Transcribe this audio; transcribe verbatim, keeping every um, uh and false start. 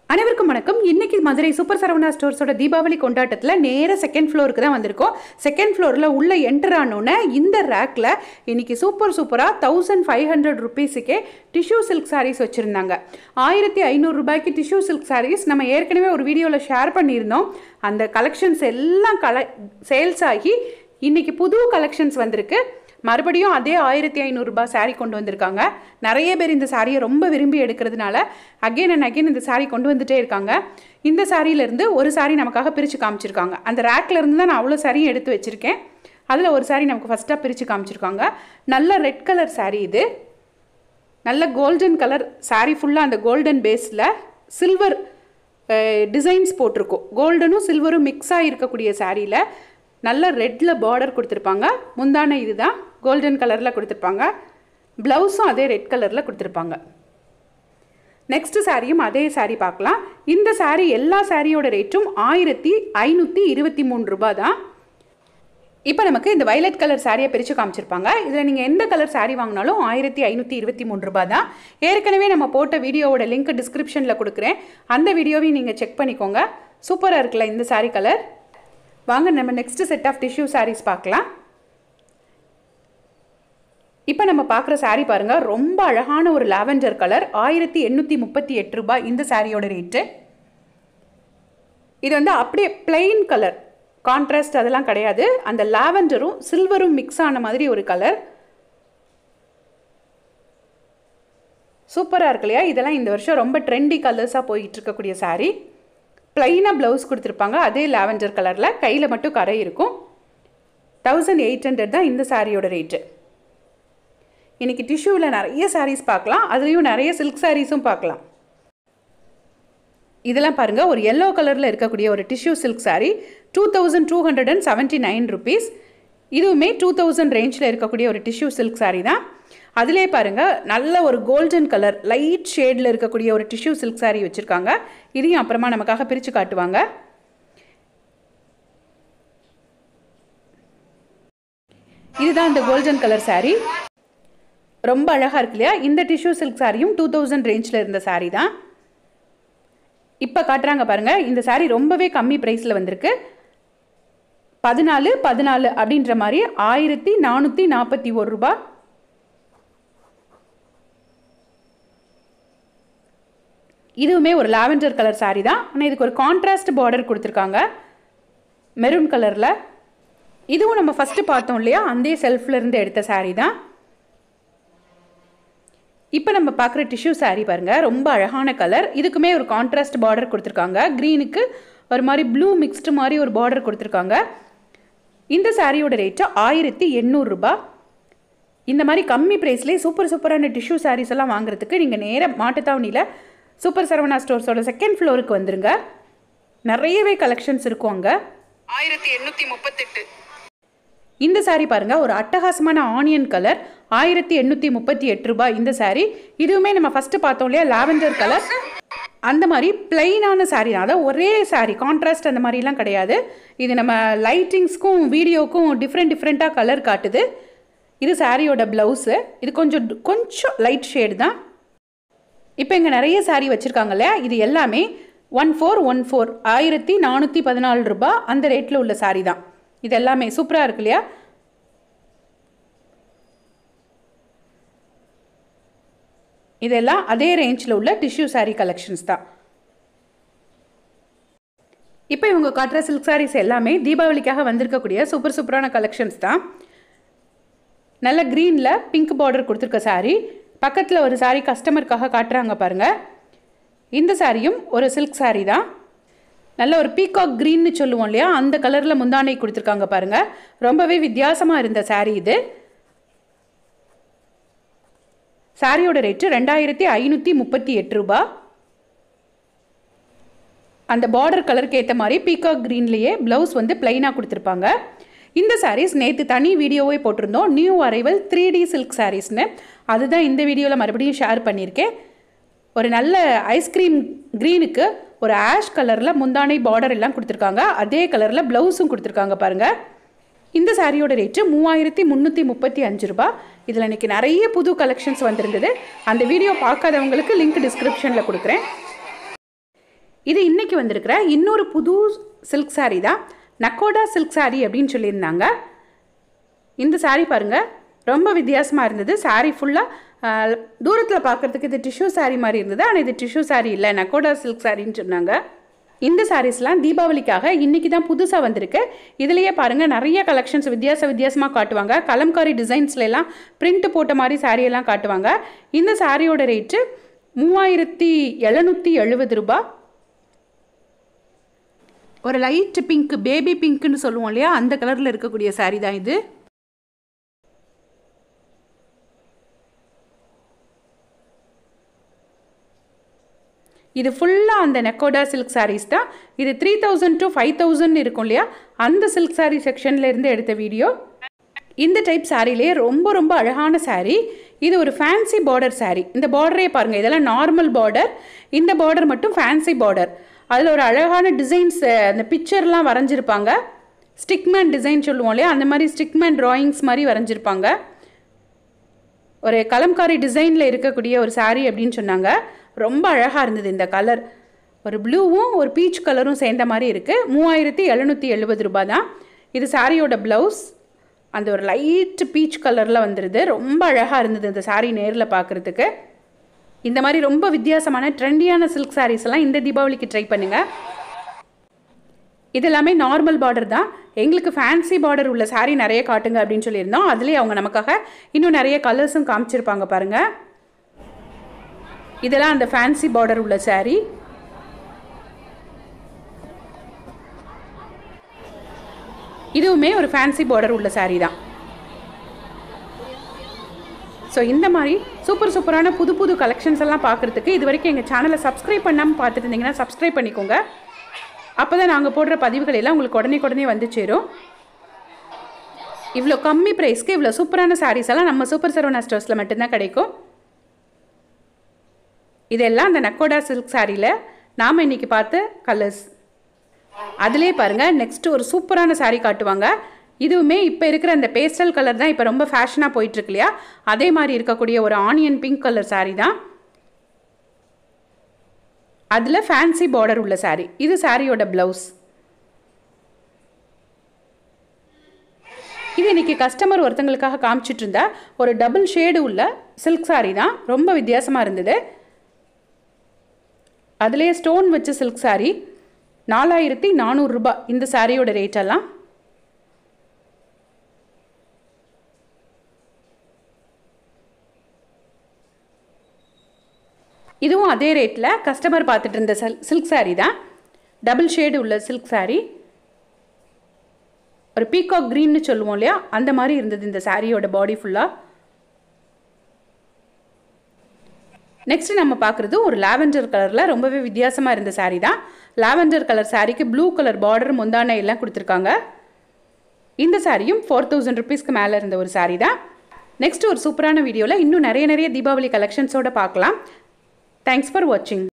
அனைவருக்கும் வணக்கம். இன்னைக்கு மதுரை சூப்பர் சரவணா ஸ்டோர்ஸோட தீபாவளி கொண்டாட்டத்தில் நேர செகண்ட் ஃப்ளோருக்கு தான் வந்திருக்கோம். செகண்ட் ஃப்ளோரில் உள்ள என்டர் ஆனோன்னே இந்த ரேக்கில் இன்னைக்கு சூப்பர் சூப்பராக தௌசண்ட் ஃபைவ் ஹண்ட்ரட் ருபீஸுக்கே டிஷ்யூ சில்க் சாரீஸ் வச்சுருந்தாங்க. ஆயிரத்தி ஐநூறு ரூபாய்க்கு டிஷ்யூ சில்க் சாரீஸ் நம்ம ஏற்கனவே ஒரு வீடியோவில் ஷேர் பண்ணியிருந்தோம். அந்த கலெக்ஷன்ஸ் எல்லாம் கல சேல்ஸ் ஆகி இன்னைக்கு புது கலெக்ஷன்ஸ் வந்திருக்கு. மறுபடியும் அதே ஆயிரத்தி ஐநூறுரூபா சாரீ கொண்டு வந்திருக்காங்க. நிறைய பேர் இந்த சாரியை ரொம்ப விரும்பி எடுக்கிறதுனால அகெயின் அண்ட் அகெயின் இந்த சாரீ கொண்டு வந்துட்டே இருக்காங்க. இந்த சாரியிலேருந்து ஒரு சாரீ நமக்காக பிரித்து காமிச்சிருக்காங்க. அந்த ரேக்கில் இருந்து தான் நான் அவ்வளோ சாரியும் எடுத்து வச்சுருக்கேன். அதில் ஒரு சாரீ நமக்கு ஃபஸ்ட்டாக பிரித்து காமிச்சிருக்காங்க. நல்ல ரெட் கலர் சாரீ, இது நல்ல கோல்டன் கலர் சாரீ. ஃபுல்லாக அந்த கோல்டன் பேஸில் சில்வர் டிசைன்ஸ் போட்டிருக்கோம். கோல்டனும் சில்வரும் மிக்ஸாக இருக்கக்கூடிய சாரியில் நல்ல ரெட்டில் பார்டர் கொடுத்துருப்பாங்க. முந்தான இதுதான் கோல்டன் கலரில் கொடுத்துருப்பாங்க. ப்ளவுஸும் அதே ரெட் கலரில் கொடுத்துருப்பாங்க. நெக்ஸ்ட்டு சாரியும் அதே சாரீ பார்க்கலாம். இந்த சாரீ எல்லா சாரியோட ரேட்டும் ஆயிரத்தி ஐநூற்றி இருபத்தி மூணு ரூபா தான். இப்போ நமக்கு இந்த வயலட் கலர் சாரியை பிரித்து காமிச்சிருப்பாங்க. இதில் நீங்கள் எந்த கலர் சாரீ வாங்கினாலும் ஆயிரத்தி ஐநூற்றி இருபத்தி மூணு ரூபா தான். ஏற்கனவே நம்ம போட்ட வீடியோவோட லிங்க் டிஸ்கிரிப்ஷனில் கொடுக்குறேன். அந்த வீடியோவையும் நீங்கள் செக் பண்ணிக்கோங்க. சூப்பராக இருக்குல்ல இந்த சாரீ கலர். வாங்க நம்ம next set of tissue saris பார்க்கலாம். இப்போ நம்ம பார்க்குற சாரீ பாருங்கள், ரொம்ப அழகான ஒரு லாவெண்டர் கலர். ஆயிரத்தி எண்ணூற்றி முப்பத்தி எட்டு ரூபாய் இந்த சாரியோட ரேட்டு. இது வந்து அப்படியே பிளெயின் கலர், கான்ட்ராஸ்ட் அதெல்லாம் கிடையாது. அந்த லாவெண்டரும் சில்வரும் மிக்ஸ் ஆன மாதிரி ஒரு கலர். சூப்பராக இருக்கு இல்லையா? இதெல்லாம் இந்த வருஷம் ரொம்ப ட்ரெண்டி கலர்ஸாக போயிட்டு இருக்கக்கூடிய சாரீ. ப்ளைனாக ப்ளவுஸ் கொடுத்துருப்பாங்க அதே லாவெண்டர் கலரில். கையில் மட்டும் கரை இருக்கும். தௌசண்ட் எயிட் ஹண்ட்ரட் தான் இந்த சாரியோட ரேட்டு. இன்றைக்கி டிஷ்யூவில் நிறைய சாரீஸ் பார்க்கலாம். அதுலேயும் நிறைய சில்க் சாரீஸும் பார்க்கலாம். இதெல்லாம் பாருங்கள், ஒரு எல்லோ கலரில் இருக்கக்கூடிய ஒரு tissue silk sari two thousand two hundred and seventy nine rupees. இதுவுமே டூ தௌசண்ட் ரேஞ்சில் இருக்கக்கூடிய ஒரு டிஷ்யூ சில்க் சாரீ தான். அதிலே பாருங்கள், நல்ல ஒரு கோல்டன் கலர் லைட் ஷேடில் இருக்கக்கூடிய ஒரு டிஷ்யூ சில்க் சாரீ வச்சுருக்காங்க. இதையும் அப்புறமா நமக்காக பிரித்து காட்டுவாங்க. இதுதான் இந்த கோல்டன் கலர் சாரீ. ரொம்ப அழகாக இருக்கு இல்லையா? இந்த டிஷ்யூ சில்க் சாரியும் டூ தௌசண்ட் ரேஞ்சில் இருந்த சாரீ தான். இப்போ காட்டுறாங்க பாருங்கள். இந்த சாரீ ரொம்பவே கம்மி ப்ரைஸில் வந்திருக்கு. பதினாலு பதினாலு அப்படின்ற மாதிரி ஆயிரத்தி நானூற்றி நாற்பத்தி ஒரு ரூபா. இதுவுமே ஒரு லாவெண்டர் கலர் சாரீ தான். ஆனால் இதுக்கு ஒரு கான்ட்ராஸ்ட் பார்டர் கொடுத்துருக்காங்க மெரூன் கலரில். இதுவும் நம்ம ஃபஸ்ட்டு பார்த்தோம் இல்லையா, அந்த செல்ஃப்லேருந்து எடுத்த சாரீ தான். இப்போ நம்ம பார்க்குற டிஷ்யூ சாரீ பாருங்கள், ரொம்ப அழகான கலர். இதுக்குமே ஒரு கான்ட்ராஸ்ட் பார்டர் கொடுத்துருக்காங்க. க்ரீனுக்கு ஒரு மாதிரி ப்ளூ மிக்ஸ்டு மாதிரி ஒரு பார்டர் கொடுத்துருக்காங்க. இந்த சாரியோட ரேட்டு ஆயிரத்தி எண்ணூறுரூபா. இந்த மாதிரி கம்மி ப்ரைஸ்லேயே சூப்பர் சூப்பரான டிஷ்யூ சாரீஸ் எல்லாம் வாங்குறதுக்கு நீங்கள் நேராக மாட்டுத்தாவணியில் சூப்பர் சரவணா ஸ்டோர்ஸோட செகண்ட் ஃப்ளோருக்கு வந்துருங்க. நிறையவே கலெக்ஷன்ஸ் இருக்கும் அங்கே. ஆயிரத்தி எண்ணூற்றி முப்பத்தெட்டு இந்த சாரீ பாருங்கள், ஒரு அட்டகாசமான ஆனியன் கலர். ஆயிரத்தி எண்ணூற்றி முப்பத்தி எட்டு ரூபாய் இந்த சாரீ. இதுவுமே நம்ம ஃபஸ்ட்டு பார்த்தோம் இல்லையா, லாவெண்டர் கலர். அந்த மாதிரி பிளெயினான சாரீ தான். அதான் ஒரே சாரீ, கான்ட்ராஸ்ட் அந்த மாதிரிலாம் கிடையாது. இது நம்ம லைட்டிங்ஸ்க்கும் வீடியோக்கும் டிஃப்ரெண்ட் டிஃப்ரெண்ட்டாக கலர் காட்டுது. இது சாரியோட ப்ளவுஸு. இது கொஞ்சம் கொஞ்சம் லைட் ஷேடு தான். இப்போ இங்கே நிறைய சாரீ வச்சுருக்காங்க இல்லையா, இது எல்லாமே ஒன் ஃபோர் ஒன் ஃபோர் ஆயிரத்தி நானூற்றி பதினாலு ரூபா அந்த ரேட்டில் உள்ள சாரீ தான். இது எல்லாமே சூப்பராக இருக்கு இல்லையா? இதெல்லாம் அதே ரேஞ்சில் உள்ள டிஷ்யூ சாரீ கலெக்ஷன்ஸ் தான். இப்போ இவங்க காட்டுற சில்க் சாரீஸ் எல்லாமே தீபாவளிக்காக வந்திருக்கக்கூடிய சூப்பர் சூப்பரான கலெக்ஷன்ஸ் தான். நல்ல க்ரீனில் பிங்க் பார்டர் கொடுத்துருக்க சாரீ. பக்கத்தில் ஒரு சாரீ கஸ்டமருக்காக காட்டுறாங்க பாருங்கள். இந்த சாரியும் ஒரு சில்க் சாரீ தான். நல்ல ஒரு பீகாக் க்ரீன்னு சொல்லுவோம் இல்லையா, அந்த கலரில் முந்தானை கொடுத்துருக்காங்க பாருங்கள். ரொம்பவே வித்தியாசமாக இருந்த சாரீ இது. சாரியோட ரேட்டு ரெண்டாயிரத்தி ஐநூற்றி முப்பத்தி எட்டு ரூபா. அந்த பார்டர் கலருக்கு ஏற்ற மாதிரி பீகாக் க்ரீன்லேயே ப்ளவுஸ் வந்து பிளைனாக கொடுத்துருப்பாங்க. இந்த சாரீஸ் நேற்று தனி வீடியோவே போட்டிருந்தோம், new arrival three D silk சாரீஸ்னு. அதுதான் இந்த வீடியோவில் மறுபடியும் ஷேர் பண்ணியிருக்கேன். ஒரு நல்ல ஐஸ்கிரீம் க்ரீனுக்கு ஒரு ஆஷ் கலரில் முந்தானை பார்டர் எல்லாம் கொடுத்துருக்காங்க. அதே கலரில் ப்ளவுஸும் கொடுத்துருக்காங்க பாருங்கள். இந்த சாரியோட ரேட்டு மூவாயிரத்தி முந்நூற்றி முப்பத்தி அஞ்சு ரூபா. இதில் இன்றைக்கி நிறைய புது கலெக்ஷன்ஸ் வந்திருந்தது. அந்த வீடியோ பார்க்காதவங்களுக்கு லிங்க் டிஸ்கிரிப்ஷனில் கொடுக்குறேன். இது இன்றைக்கி வந்திருக்கிற இன்னொரு புது சில்க் சாரீ தான். நக்கோடா சில்க் சாரீ அப்படின்னு சொல்லியிருந்தாங்க. இந்த சாரீ பாருங்கள், ரொம்ப வித்தியாசமாக இருந்தது. சாரீ ஃபுல்லாக தூரத்தில் பார்க்குறதுக்கு இது டிஷ்யூ சாரீ மாதிரி இருந்தது. ஆனால் இது டிஷ்யூ சாரீ இல்லை, நக்கோடா சில்க் சாரின்னு சொன்னாங்க. இந்த சாரீஸ்லாம் தீபாவளிக்காக இன்றைக்கி தான் புதுசாக வந்திருக்கு. இதுலேயே பாருங்கள் நிறைய கலெக்ஷன்ஸ் வித்தியாச வித்தியாசமாக காட்டுவாங்க. கலம்காரி டிசைன்ஸ்லாம் பிரிண்ட் போட்ட மாதிரி சாரியெல்லாம் காட்டுவாங்க. இந்த சாரியோட ரேட்டு மூவாயிரத்தி எழுநூற்றி எழுபது ரூபா. ஒரு லைட் பிங்க், பேபி பிங்க்னு சொல்லுவோம் இல்லையா, அந்த கலரில் இருக்கக்கூடிய சாரீ தான் இது. இது ஃபுல்லாக அந்த நெக்கோடா சில்க் சாரீஸ் தான். இது three thousand to five thousand இருக்கும் இல்லையா, அந்த சில்க் சாரீ செக்ஷனில் இருந்து எடுத்த வீடியோ. இந்த டைப் சாரீலேயே ரொம்ப ரொம்ப அழகான சாரீ. இது ஒரு ஃபேன்சி பார்டர் சாரீ. இந்த பார்டரே பாருங்கள், இதெல்லாம் நார்மல் பார்டர், இந்த பார்டர் மட்டும் ஃபேன்சி பார்டர். அதில் ஒரு அழகான டிசைன்ஸ், அந்த பிக்சர்லாம் வரைஞ்சிருப்பாங்க. ஸ்டிக்மேன் டிசைன் சொல்லுவோம் இல்லையா, அந்த மாதிரி ஸ்டிக்மேன் ட்ராயிங்ஸ் மாதிரி வரைஞ்சிருப்பாங்க. ஒரு கலம்காரி டிசைனில் இருக்கக்கூடிய ஒரு சாரீ அப்படின்னு சொன்னாங்க. ரொம்ப அழகாக இருந்தது இந்த கலர். ஒரு ப்ளூவும் ஒரு பீச் கலரும் சேர்ந்த மாதிரி இருக்குது. மூவாயிரத்தி எழுநூற்றி எழுபது ரூபா தான். இது சாரியோட ப்ளவுஸ், அந்த ஒரு லைட் பீச் கலரில் வந்துடுது. ரொம்ப அழகாக இருந்தது இந்த சாரீ நேரில் பார்க்குறதுக்கு. இந்த மாதிரி ரொம்ப வித்தியாசமான ட்ரெண்டியான சில்க் சாரீஸ் எல்லாம் இந்த தீபாவளிக்கு ட்ரை பண்ணுங்கள். இது எல்லாமே நார்மல் பார்டர் தான். எங்களுக்கு ஃபேன்சி பார்டர் உள்ள சாரீ நிறைய காட்டுங்க அப்படின்னு சொல்லியிருந்தோம். அதுலேயே அவங்க நமக்காக இன்னும் நிறைய கலர்ஸும் காமிச்சிருப்பாங்க பாருங்கள். இதெல்லாம் அந்த ஃபேன்சி பார்டர் உள்ள சாரீ. இதுவுமே ஒரு ஃபேன்சி பார்டர் உள்ள சாரீ தான். ஸோ இந்த மாதிரி சூப்பர் சூப்பரான புது புது கலெக்ஷன்ஸ் எல்லாம் பார்க்குறதுக்கு இது வரைக்கும் எங்கள் சேனலை சப்ஸ்கிரைப் பண்ணாமல் பார்த்துட்டு இருந்தீங்கன்னா சப்ஸ்கிரைப் பண்ணிக்கோங்க. அப்போ தான் நாங்கள் போடுற பதிவுகள் எல்லாம் உங்களுக்கு உடனே உடனே வந்து சேரும். இவ்வளோ கம்மி ப்ரைஸ்க்கு இவ்வளோ சூப்பரான சாரீஸ் எல்லாம் நம்ம சூப்பர் சரவணா ஸ்டோர்ஸில் மட்டும்தான் கிடைக்கும். இதெல்லாம் அந்த நக்கோடா சில்க் சாரியில் நாம் இன்றைக்கி பார்த்த கலர்ஸ். அதிலே பாருங்கள், நெக்ஸ்ட்டு ஒரு சூப்பரான சாரீ காட்டுவாங்க. இதுவுமே இப்போ இருக்கிற அந்த பேஸ்டல் கலர் தான் இப்போ ரொம்ப ஃபேஷனாக போயிட்டுருக்கு இல்லையா, அதே மாதிரி இருக்கக்கூடிய ஒரு ஆனியன் பிங்க் கலர் சாரீ தான். அதில் ஃபேன்சி பார்டர் உள்ள சாரீ. இது சாரியோட ப்ளவுஸ். இது இன்றைக்கி கஸ்டமர் ஒருத்தங்களுக்காக காமிச்சிட்டு இருந்தா ஒரு டபுள் ஷேடு உள்ள சில்க் சாரீ தான். ரொம்ப வித்தியாசமாக இருந்தது. அதிலே ஸ்டோன் வச்ச சில்க் சாரீ. நாலாயிரத்தி நானூறுரூபா இந்த சாரியோட ரேட்டெல்லாம். இதுவும் அதே ரேட்டில் கஸ்டமர் பார்த்துட்டு இருந்த சில் சில்க் சாரீ தான். டபுள் ஷேடு உள்ள சில்க் சாரீ. ஒரு பீகாக் க்ரீன்னு சொல்லுவோம் இல்லையா, அந்த மாதிரி இருந்தது இந்த சாரியோட பாடி ஃபுல்லாக. நெக்ஸ்ட் நம்ம பார்க்குறது ஒரு லாவெண்டர் கலரில் ரொம்பவே வித்தியாசமாக இருந்த சாரீ தான். லாவெண்டர் கலர் சாரீக்கு ப்ளூ கலர் பார்டர் முந்தானை எல்லாம் கொடுத்துருக்காங்க. இந்த சாரியும் ஃபோர் தௌசண்ட் ருபீஸ்க்கு மேலே இருந்த ஒரு சாரீ தான். நெக்ஸ்ட் ஒரு சூப்பரான வீடியோவில் இன்னும் நிறைய நிறைய தீபாவளி கலெக்ஷன்ஸோடு பார்க்கலாம். தேங்க்ஸ் ஃபார் வாட்சிங்.